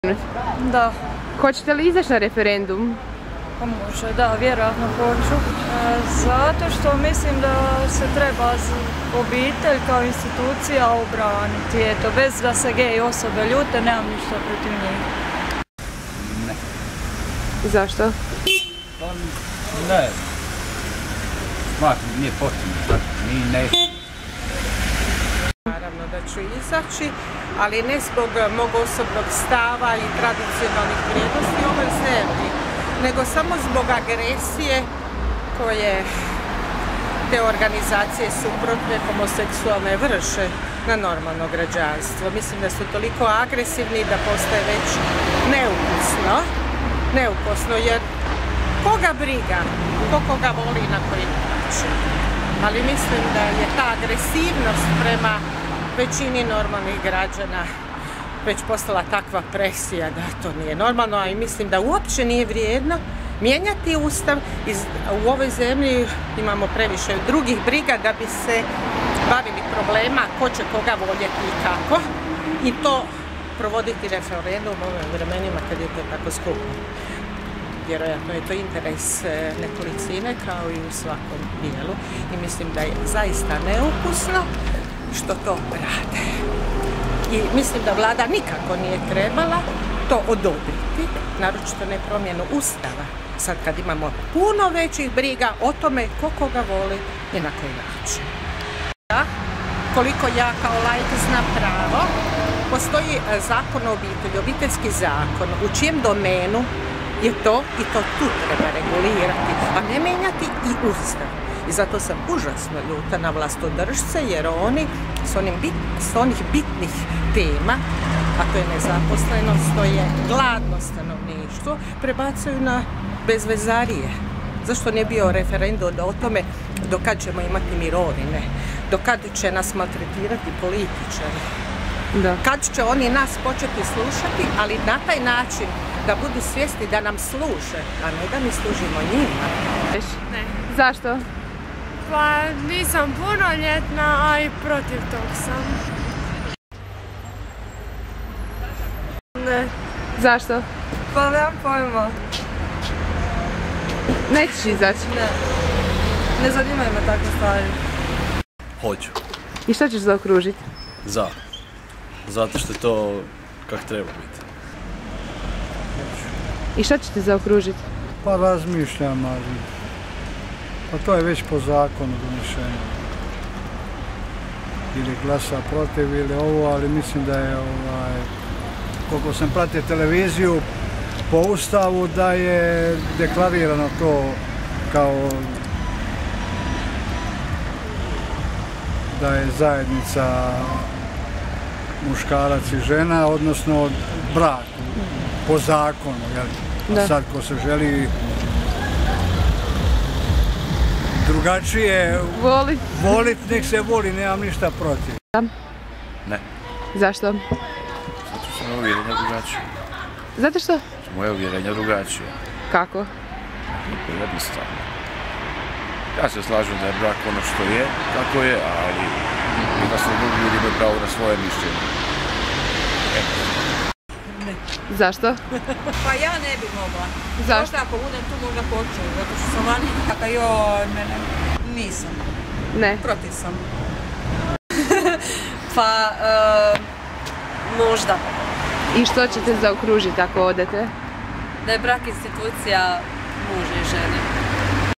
Da. Hoćete li izaći na referendum? Pa može, da, vjerojatno hoću. Zato što mislim da se treba obitelj kao institucija obraniti. Eto, bez da se gej osobe ljute, nemam ništa protiv njih. Ne. Zašto? Pa ne. Smatram, nije potrebno tako. Mi ne. Naravno da ću izaći, ali ne zbog mog osobnog stava i tradicionalnih vrijednosti u ovoj zemlji, nego samo zbog agresije koje te organizacije suprotne homoseksualne vrše na normalno građanstvo. Mislim da su toliko agresivni da postaje već neukusno, jer koga briga, koga voli na koji način. Ali mislim da je ta agresivnost prema većini normalnih građana već postala takva presija da to nije normalno, a i mislim da uopće nije vrijedno mijenjati Ustav. U ovoj zemlji imamo previše drugih briga da bi se bavili problema ko će koga voljeti i kako, i to provoditi referendum u ovim vremenima kad je to tako skupo. Vjerojatno je to interes nekolicine kao i u svakom dijelu i mislim da je zaista neukusno što to rade. I mislim da vlada nikako nije trebala to odobriti, naročito ne promjenu Ustava. Sad kad imamo puno većih briga o tome ko koga voli i na koji način. Koliko ja kao laik znam pravo, postoji zakon o obitelji, obiteljski zakon, u čijem domenu je to i to tu treba regulirati, a ne mijenjati i Ustav. I zato sam užasno ljuta na vlastodržce, jer oni s onih bitnih tema, a to je nezaposlenost, to je gladno stanovništvo, prebacuju na bezvezarije. Zašto ne bio referendum o tome do kad ćemo imati mirovine, do kad će nas maltretirati političari, kad će oni nas početi slušati, ali na taj način da budu svjesni da nam služe, a ne da mi služimo njima. Ne. Zašto? Pa nisam punoljetna, a i protiv tog sam. Ne. Zašto? Pa nemam pojma. Nećeš izaći? Ne. Ne zanimaju me takve stvari. Hoću. I što ćeš zaokružiti? Za. Zato što je to kako treba biti. I što ćete zaokružiti? Pa razmišljam, ali pa to je već po zakonu donešeno. Ili glasa protiv ili ovo, ali mislim da je, koliko sam pratio televiziju, po Ustavu da je deklarirano to kao da je zajednica muškarac i žena, odnosno brak po zakonu. A sad ko se želi drugačije volit, nek se voli, nemam ništa protiv. Ne. Zašto? Zato što moje uvjerenja drugačije. Zato što? Moje uvjerenja drugačije. Kako? Jednostavno. Ja se slažem da je brak ono što je, tako je, ali jednostavno drugi ljudi imaju pravo na svoje mišljenje. Ne. Zašto? Pa ja ne bi mogla. Zašto? Možda ako budem tu možda hoću, zato što sam vani. Kada joj, mene nisam. Ne. Protiv sam. Pa, možda. I što ćete zaokružiti ako odete? Da je brak institucija muža i žene.